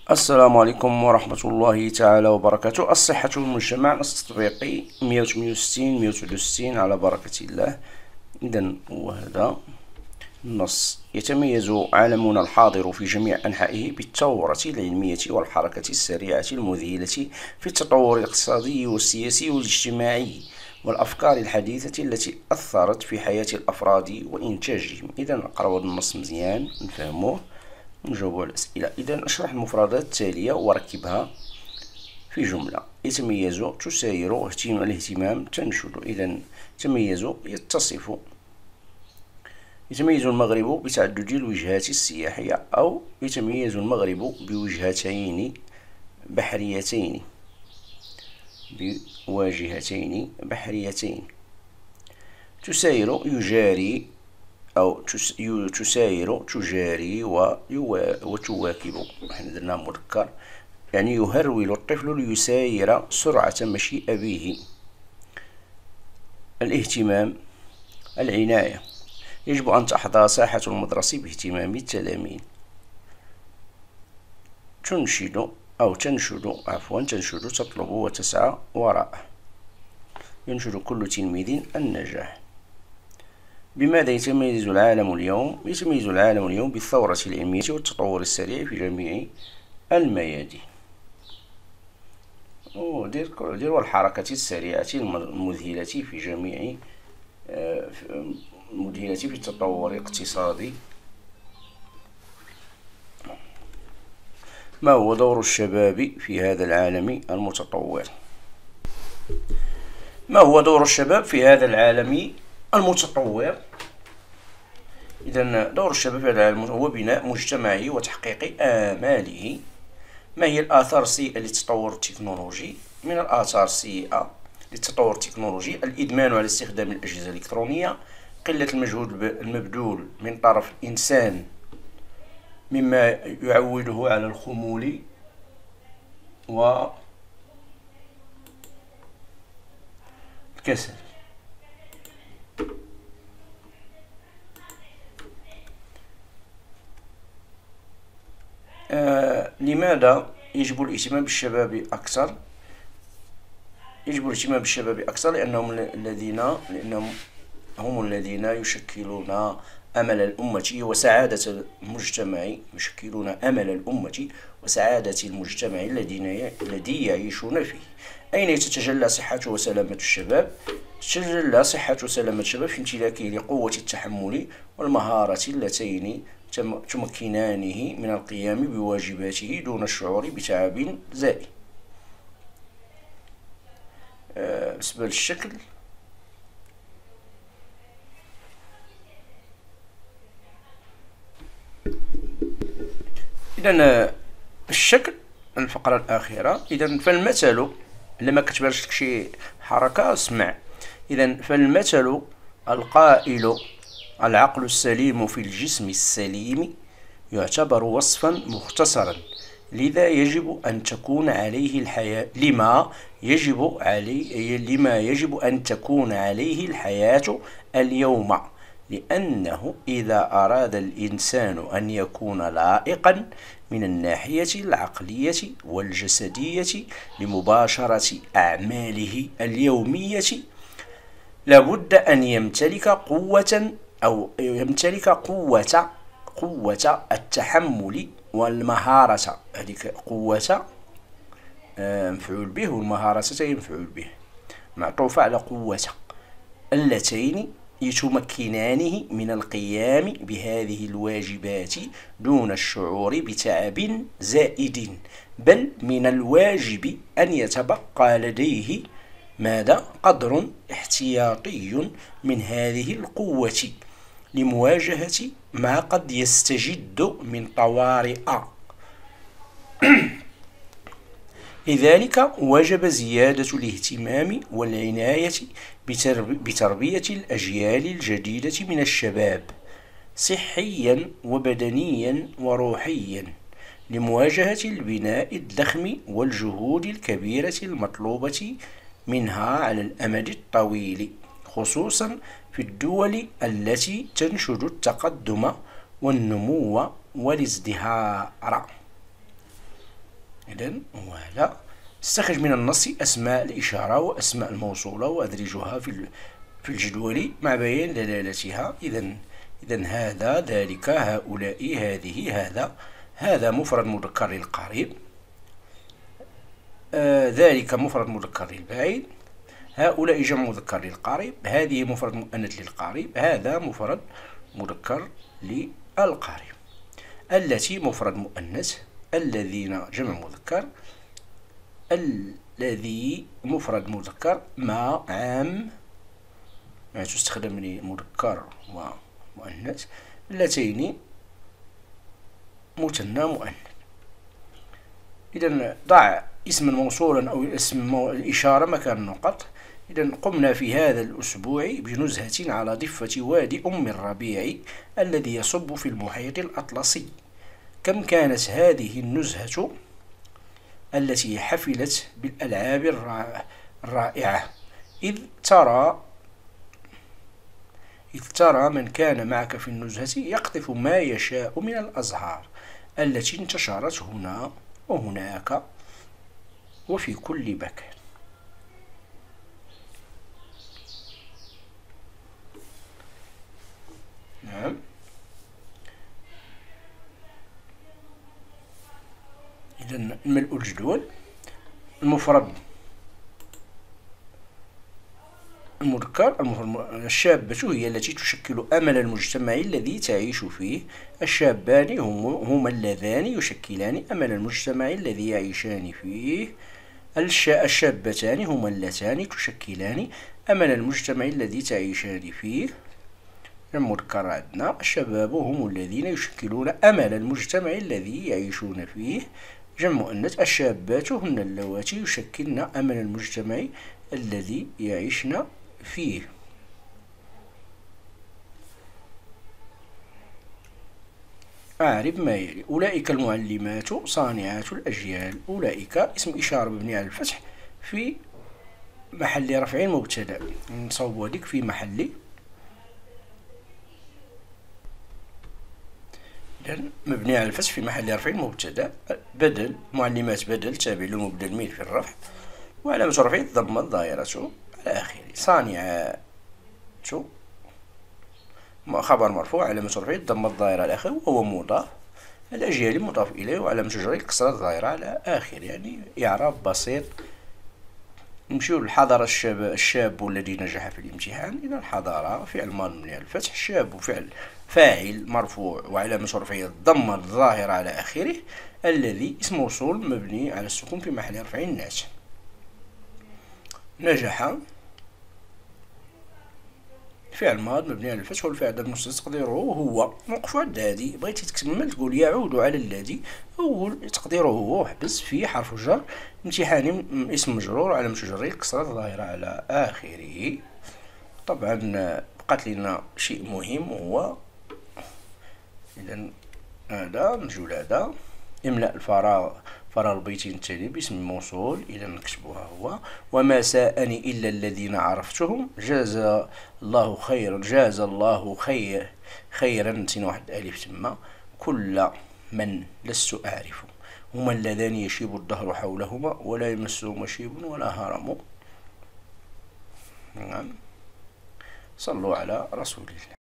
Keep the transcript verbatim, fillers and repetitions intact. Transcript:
السلام عليكم ورحمة الله تعالى وبركاته. الصحة والمجتمع، النص التطبيقي مية وثمانية وستين مية وواحد وستين على بركة الله. إذا وهذا النص: يتميز عالمنا الحاضر في جميع أنحائه بالثورة العلمية والحركة السريعة المذهلة في التطور الاقتصادي والسياسي والاجتماعي والأفكار الحديثة التي أثرت في حياة الأفراد وإنتاجهم. إذا نقرأ هذا النص مزيان نفهموه ونجاوبوا على الأسئلة. إذا أشرح المفردات التالية وركبها في جملة. يتميز، تساير، اهتمام، الاهتمام، تنشد. إذا تميز يتصف. يتميز المغرب بتعدد الوجهات السياحية، أو يتميز المغرب بوجهتين بحريتين بواجهتين بحريتين. تساير، يجاري أو تساير، تجاري وتواكب. احنا درنا مذكر، يعني يهرول الطفل ليساير سرعة مشي أبيه. الاهتمام، العناية، يجب أن تحظى ساحة المدرسة باهتمام التلاميذ. تنشد أو تنشد عفوا تنشد، تطلب وتسعى وراءه. ينشد كل تلميذ النجاح. بماذا يتميز العالم اليوم؟ يتميز العالم اليوم بالثورة العلمية والتطور السريع في جميع الميادين. ودير دير والحركة السريعة المذهلة في جميع مذهلة في التطور الاقتصادي. ما هو دور الشباب في هذا العالم المتطور؟ ما هو دور الشباب في هذا العالم المتطور؟ إذن دور الشباب في هذا العالم هو بناء مجتمعه وتحقيق آماله. ما هي الآثار السيئة للتطور التكنولوجي؟ من الآثار السيئة للتطور التكنولوجي الإدمان على استخدام الأجهزة الإلكترونية، قلة المجهود المبذول من طرف الإنسان مما يعوده على الخمول والكسل. آه لماذا يجب الاهتمام بالشباب أكثر؟ يجب الاهتمام بالشباب أكثر لأنهم الذين لأنهم هم الذين يشكلون أمل الأمة وسعادة المجتمع يشكلون أمل الأمة وسعادة المجتمع الذين الذي يعيشون فيه. أين تتجلى صحة وسلامة الشباب؟ تتجلى صحة وسلامة الشباب في امتلاكه لقوة التحمل والمهارة اللتين تمكنانه من القيام بواجباته دون الشعور بتعب زائد. آه بالنسبة للشكل، إذا الشكل الفقرة الأخيرة. إذا فالمثل، لما كتبانش لك شي حركة اسمع. إذا فالمثل القائل العقل السليم في الجسم السليم يعتبر وصفا مختصرا، لذا يجب أن تكون عليه الحياة لما يجب عليه لما يجب أن تكون عليه الحياة اليوم، لأنه إذا أراد الإنسان أن يكون لائقا من الناحية العقلية والجسدية لمباشرة أعماله اليومية لابد أن يمتلك قوة أو يمتلك قوة قوة التحمل والمهارة. هذيك قوة مفعول به والمهارة مفعول به معطوفة على قوة، اللتين يتمكنانه من القيام بهذه الواجبات دون الشعور بتعب زائد، بل من الواجب أن يتبقى لديه ماذا؟ قدر احتياطي من هذه القوة لمواجهة ما قد يستجد من طوارئ. لذلك وجب زيادة الاهتمام والعناية بتربية الأجيال الجديدة من الشباب صحيا وبدنيا وروحيا لمواجهة البناء الضخم والجهود الكبيرة المطلوبة منها على الأمد الطويل، خصوصا في الدول التي تنشد التقدم والنمو والازدهار. إذن وهذا استخرج من النص أسماء الإشارة وأسماء الموصولة وأدرجها في في الجدول مع بيان دلالتها. إذن إذن هذا ذلك هؤلاء هذه هذا هذا مفرد مذكر للقريب، آه ذلك مفرد مذكر للبعيد، هؤلاء جمع مذكر للقريب، هذه مفرد مؤنث للقريب، هذا مفرد مذكر للقريب، التي مفرد مؤنث، الذين جمع مذكر، الذي مفرد مذكر مع عام يعني تستخدم لمذكر ومؤنث، اللتين مثنى مؤنث. إذا ضع اسما موصولا أو اسم الإشارة مكان النقط. إذا قمنا في هذا الأسبوع بنزهة على ضفة وادي أم الربيع الذي يصب في المحيط الأطلسي. كم كانت هذه النزهة التي حفلت بالألعاب الرائعة، إذ ترى إذ ترى من كان معك في النزهة يقطف ما يشاء من الأزهار التي انتشرت هنا وهناك وفي كل مكان. نعم. إذن ملء الجدول. المفرد المذكر الشابة هي التي تشكل أمل المجتمع الذي تعيش فيه. الشابان هم هما اللذان يشكلان أمل المجتمع الذي يعيشان فيه. الشابتان هما اللتان تشكلان أمل المجتمع الذي تعيشان فيه. المذكر عندنا الشباب هم الذين يشكلون أمل المجتمع الذي يعيشون فيه. جمع مؤنث الشابات هن اللواتي يشكلن أمل المجتمع الذي يعيشن فيه. أعرب ما يلي. أولئك المعلمات صانعات الأجيال. أولئك اسم إشارة مبني على الفتح في محل رفع مبتدأ، نصوب هذيك في محل مبني على الفتح في محل رفع مبتدأ. بدل معلمات بدل تابع للمبدل الميل في الرفع، وعلامة رفعه الضمة الظاهرة على آخره. صانعات خبر مرفوع علامة رفعه الضمة الظاهرة على آخره وهو مضاف. الأجيال مضاف إليه وعلامة جره الكسرة الظاهرة على آخره، يعني إعراب بسيط. نمشيو للحضارة. الشاب الشاب الذي نجح في الامتحان. إذا الحضارة فعل ماضي مبني على الفتح، الشاب فعل فاعل مرفوع وعلامة رفعه الضمة الظاهرة على آخره. الذي اسم موصول مبني على السكون في محل رفع ناس. نجح فعل ماض مبني على الفتح والفعل المستتر تقديره هو. موقف عند هادي بغيتي تكمل تقول يعود على الذي، أول تقديره هو حبس في حرف الجر امتحاني اسم مجرور على جره الكسرة الظاهرة على آخره. طبعا بقات لنا شيء مهم وهو إذا هذا نجو لهذا إملاء الفراغ فراغ البيتين التالي باسم موصول. إذا نكتبوها هو وما ساءني إلا الذين عرفتهم. جاز الله خيرا جاز الله خير خيرا نسينا واحد ألف تما. كل من لست أعرفه هما اللذان يشيب الدهر حولهما ولا يمسهما شيب ولا هرم. نعم. صلوا على رسول الله.